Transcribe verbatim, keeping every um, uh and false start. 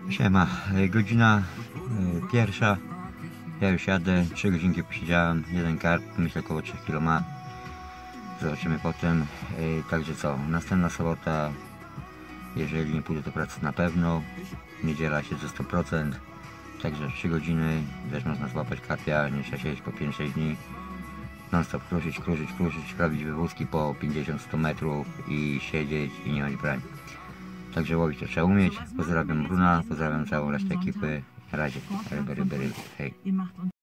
Siema, e, godzina e, pierwsza, ja już jadę, trzy godzinki posiedziałem, jeden karp, myślę około trzy kilo ma, zobaczymy potem, e, także co, następna sobota, jeżeli nie pójdę do pracy na pewno, niedziela siedzę sto procent, także trzy godziny, też można złapać karpia, nie trzeba siedzieć po pięć sześć dni, non stop kruszyć, kruszyć, kruszyć, robić wywózki po pięćdziesiąt sto metrów i siedzieć i nie mieć brań. Także łowić to trzeba umieć. Pozdrawiam Bruna, pozdrawiam całą resztę ekipy. Na razie, ryby, ryby, ryby, hej.